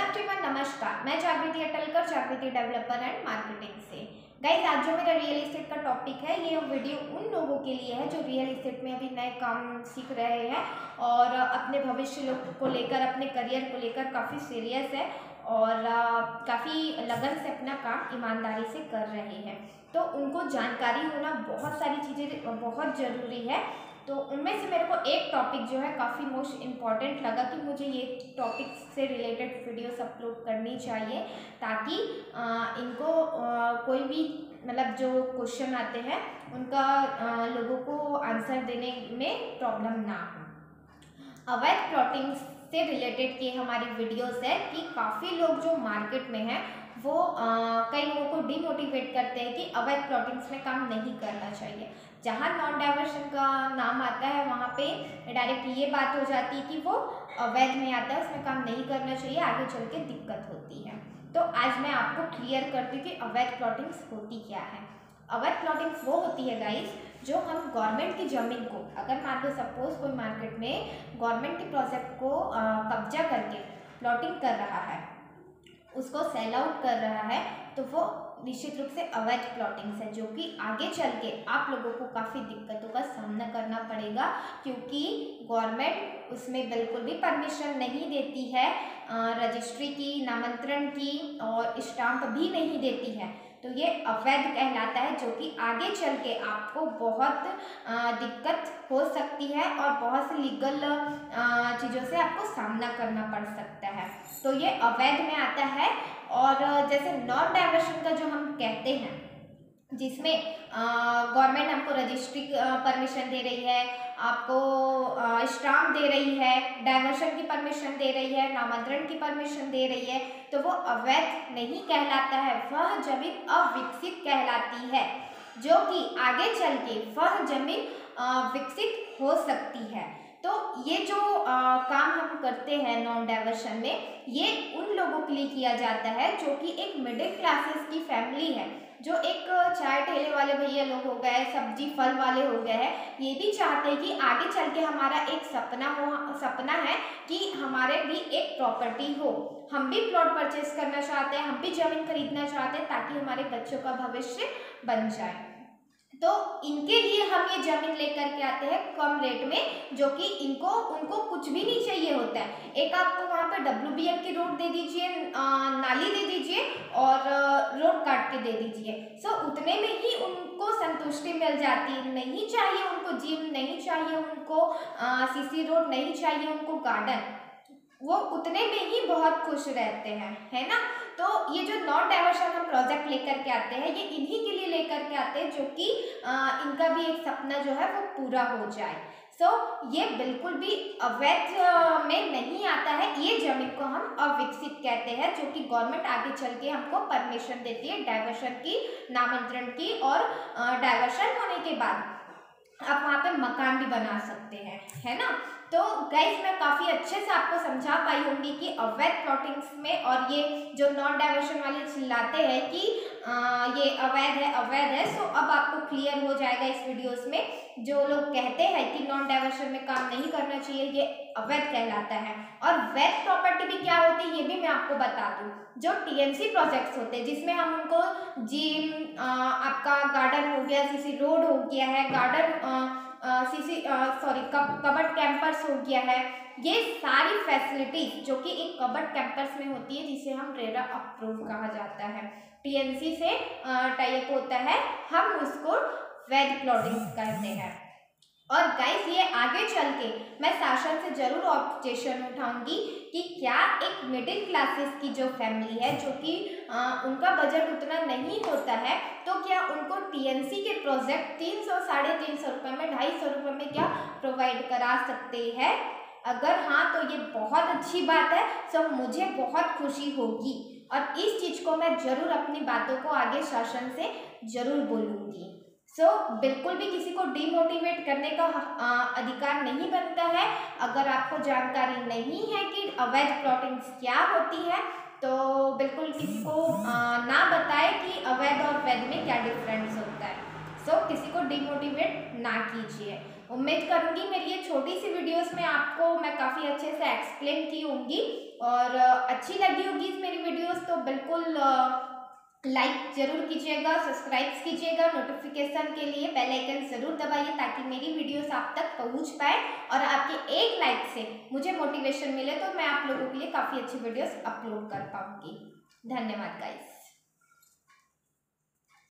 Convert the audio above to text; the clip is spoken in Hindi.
एवरीवन, नमस्कार। मैं Jagriti Atalkar, Jagriti developer and marketing से। गाइस, आज जो मेरा रियल एस्टेट का टॉपिक है, ये वीडियो उन लोगों के लिए है जो रियल एस्टेट में अभी नए काम सीख रहे हैं और अपने भविष्य को लेकर, अपने करियर को लेकर काफ़ी सीरियस है और काफ़ी लगन से अपना काम ईमानदारी से कर रहे हैं। तो उनको जानकारी होना, बहुत सारी चीज़ें बहुत ज़रूरी है। तो उनमें से मेरे को एक टॉपिक जो है काफ़ी मोस्ट इम्पॉर्टेंट लगा कि मुझे ये टॉपिक से रिलेटेड वीडियोस अपलोड करनी चाहिए, ताकि इनको कोई भी मतलब जो क्वेश्चन आते हैं उनका लोगों को आंसर देने में प्रॉब्लम ना हो। अवैध प्लॉटिंग से रिलेटेड ये हमारी वीडियोस है कि काफ़ी लोग जो मार्केट में हैं वो कई लोगों को डिमोटिवेट करते हैं कि अवैध प्लॉटिंग्स में काम नहीं करना चाहिए। जहाँ नॉन डाइवर्शन का नाम आता है वहाँ पे डायरेक्ट ये बात हो जाती है कि वो अवैध में आता है, उसमें काम नहीं करना चाहिए, आगे चल के दिक्कत होती है। तो आज मैं आपको क्लियर करती हूँ कि अवैध प्लॉटिंग्स होती क्या है। अवैध प्लॉटिंग्स वो होती है गाइस, जो हम गवर्नमेंट की ज़मीन को, अगर मान लो सपोज कोई मार्केट में गवर्नमेंट के प्रोजेक्ट को कब्जा करके प्लॉटिंग कर रहा है, उसको सेल आउट कर रहा है, तो वो निश्चित रूप से अवैध प्लॉटिंग्स है, जो कि आगे चल के आप लोगों को काफ़ी दिक्कतों का सामना करना पड़ेगा, क्योंकि गवर्नमेंट उसमें बिल्कुल भी परमिशन नहीं देती है, रजिस्ट्री की, नामांतरण की और स्टाम्प भी नहीं देती है। तो ये अवैध कहलाता है, जो कि आगे चल के आपको बहुत दिक्कत हो सकती है और बहुत सी लीगल चीज़ों से आपको सामना करना पड़ सकता है। तो ये अवैध में आता है। और जैसे नॉन डाइवर्शन का जो हम कहते हैं, जिसमें गवर्नमेंट हमको रजिस्ट्री परमिशन दे रही है, आपको स्टाम्प दे रही है, डाइवर्शन की परमिशन दे रही है, नामांतरण की परमिशन दे रही है, तो वो अवैध नहीं कहलाता है, वह जमीन अविकसित कहलाती है, जो कि आगे चल के वह जमीन विकसित हो सकती है। तो ये जो काम हम करते हैं नॉन डाइवर्शन में, ये उन लोगों के लिए किया जाता है जो कि एक मिडिल क्लासेस की फैमिली है, जो एक चाय ठेले वाले भैया लोग हो गए, सब्जी फल वाले हो गए हैं, ये भी चाहते हैं कि आगे चल के हमारा एक सपना है कि हमारे भी एक प्रॉपर्टी हो, हम भी प्लॉट परचेस करना चाहते हैं, हम भी ज़मीन खरीदना चाहते हैं, ताकि हमारे बच्चों का भविष्य बन जाए। तो इनके लिए हम ये ज़मीन लेकर के आते हैं कम रेट में, जो कि उनको कुछ भी नहीं चाहिए होता है। एक आपको वहाँ पे WBM की रोड दे दीजिए, नाली दे दीजिए और रोड काट के दे दीजिए, सो उतने में ही उनको संतुष्टि मिल जाती है। नहीं चाहिए उनको जिम, नहीं चाहिए उनको CC रोड, नहीं चाहिए उनको गार्डन, वो उतने में ही बहुत खुश रहते हैं, है ना। तो ये जो नॉन डाइवर्शन हम प्रोजेक्ट लेकर के आते हैं, ये इन्हीं के लिए लेकर के आते हैं, जो कि इनका भी एक सपना जो है वो पूरा हो जाए। सो ये बिल्कुल भी अवैध में नहीं आता है। ये जमीन को हम अविकसित कहते हैं, जो कि गवर्नमेंट आगे चल के हमको परमिशन देती है डाइवर्शन की, नामांतरण की, और डाइवर्शन होने के बाद आप वहाँ पे मकान भी बना सकते हैं, है ना। तो गाइस, मैं काफ़ी अच्छे से आपको समझा पाई होंगी कि अवैध प्लॉटिंग्स में, और ये जो नॉन डाइवर्शन वाले चिल्लाते हैं कि ये अवैध है, सो अब आपको क्लियर हो जाएगा इस वीडियोस में। जो लोग कहते हैं कि नॉन डाइवर्शन में काम नहीं करना चाहिए, ये अवैध कहलाता है। और वैध प्रॉपर्टी भी क्या होती है, ये भी मैं आपको बता दूँ। जो TNC प्रोजेक्ट्स होते हैं, जिसमें हम उनको जिम, आपका गार्डन हो गया, CC रोड हो गया है, गार्डन कबर्ड कैंपस हो गया है, ये सारी फैसिलिटीज जो कि एक कबर्ड कैंपस में होती है, जिसे हम रेरा अप्रूव कहा जाता है, TNC से टाई अप होता है, हम उसको वैध प्लॉटिंग्स कहते हैं। और गाइस, ये आगे चल के मैं शासन से जरूर ऑब्जेक्शन उठाऊंगी कि क्या एक मिडिल क्लासेस की जो फैमिली है, जो कि उनका बजट उतना नहीं होता है, तो क्या उनको TNC के प्रोजेक्ट 300 साढ़े 300 रुपये में, 250 रुपये में क्या प्रोवाइड करा सकते हैं? अगर हाँ, तो ये बहुत अच्छी बात है। सो मुझे बहुत खुशी होगी और इस चीज़ को मैं जरूर अपनी बातों को आगे शासन से जरूर बोलूँगी। बिल्कुल भी किसी को डिमोटिवेट करने का अधिकार नहीं बनता है। अगर आपको जानकारी नहीं है कि अवैध प्लॉटिंग्स क्या होती है, तो बिल्कुल किसी को ना बताए कि अवैध और वैध में क्या डिफरेंस होता है। किसी को डिमोटिवेट ना कीजिए। उम्मीद करूंगी मेरी ये छोटी सी वीडियोस में आपको मैं काफ़ी अच्छे से एक्सप्लेन की होंगी और अच्छी लगी होगी मेरी वीडियोस तो बिल्कुल लाइक जरूर कीजिएगा, सब्सक्राइब कीजिएगा, नोटिफिकेशन के लिए बेल आइकन जरूर दबाइए ताकि मेरी वीडियोस आप तक पहुंच पाए और आपके एक लाइक से मुझे मोटिवेशन मिले तो मैं आप लोगों के लिए काफ़ी अच्छी वीडियोस अपलोड कर पाऊंगी। धन्यवाद गाइस।